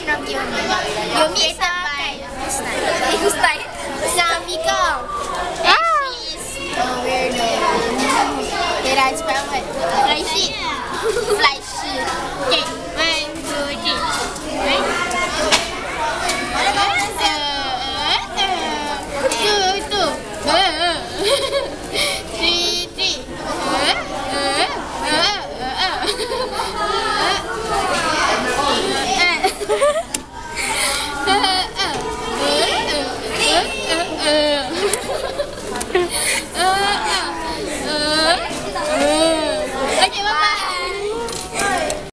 of Yumi. Yumi is by Einstein. Namiko. And she is weirdo. They don't spell it. Fleishi. Fleishi. Okay.